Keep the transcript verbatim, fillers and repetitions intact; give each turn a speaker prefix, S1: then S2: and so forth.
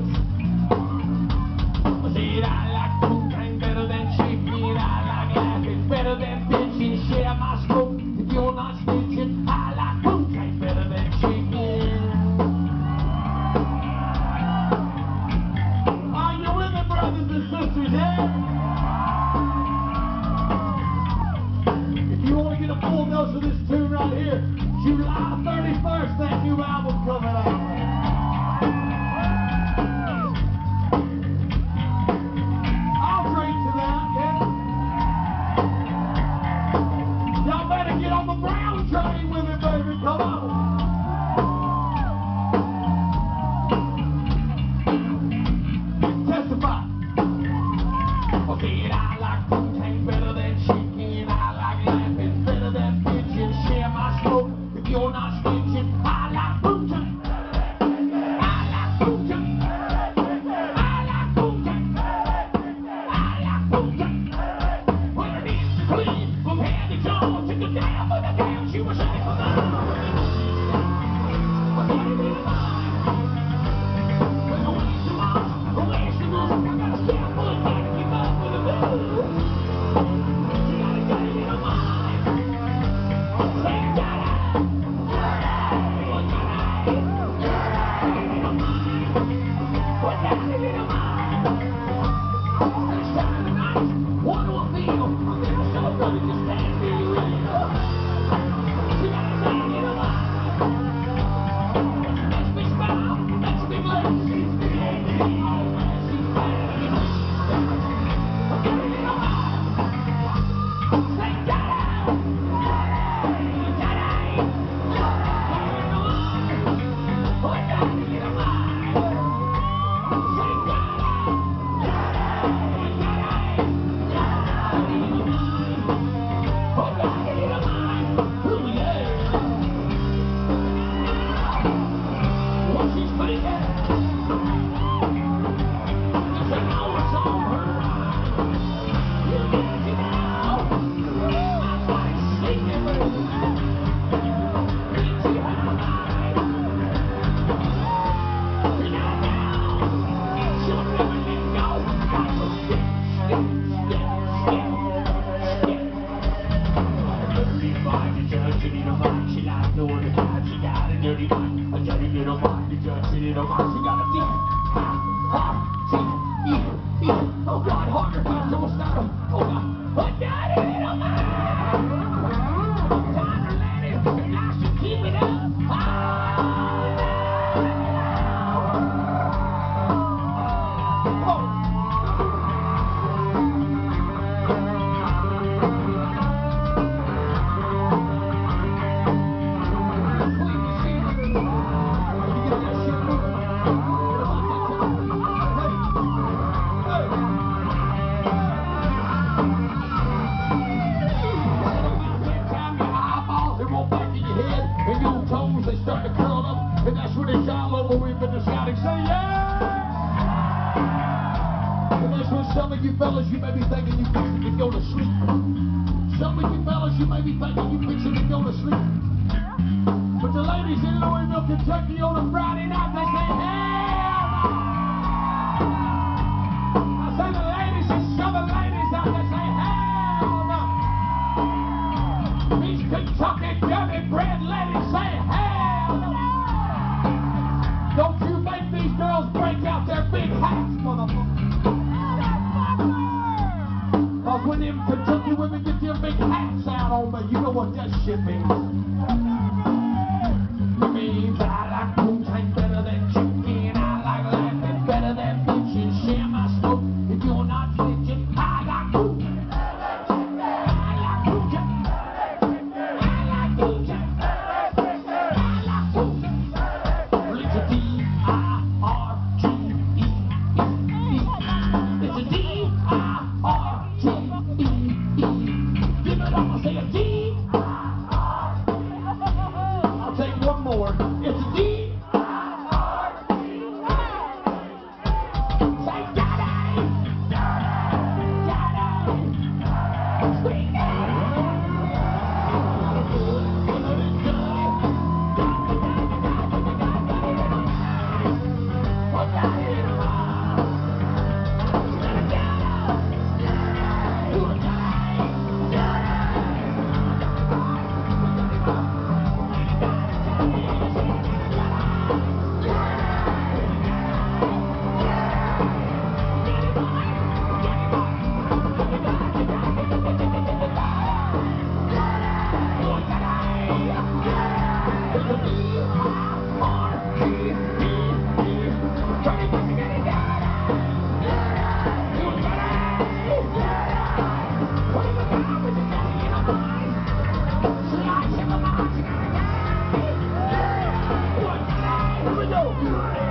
S1: said I like cocaine better than chicken. I like laughing better than bitching. Share my smoke if you're not snitching. I like cocaine better than chicken. Are you with me, brothers and sisters? Yeah. If you want to get a full dose of this tune right here, July thirty-first, that new album coming out. Train with it, baby, come on. Testify. I said I like cocaine better than chicken. I like laughing better than bitching. Share my smoke if you're not snitching. I like cocaine. I like cocaine. I like cocaine. I like cocaine. When it is to clean, from head to toe, to the down for the down, she was ready for the dirty mind, a dirty little mind, a dirty little mind. She got a deep, hard, deep, E, E. Oh God, harder, faster, what's that? Oh God, a dirty little mind. Time to let it, and I should keep it up. They start to curl up, and that's when it's all over. We've been shouting, say yeah! And that's when some of you fellas, you may be thinking you fixing to go to sleep. Some of you fellas, you may be thinking you fixing to go to sleep. But the ladies in Louisville, Kentucky on a Friday night, they say hell no! I say the ladies, and some of the ladies out there say hell no! These Kentucky dirty bread ladies say hell! Don't you make these girls break out their big hats, motherfucker. Cause when them Kentucky women get their big hats out on me, you know what that shit means. It means I like cocaine better than chicken. I like laughing better than bitching. Share my smoke if you're not bitching. I like cocaine. I like cocaine. I like cocaine. I like cocaine. It's a D I R G E E. It's a D I R G E E. Give it up, I say a D I R Good.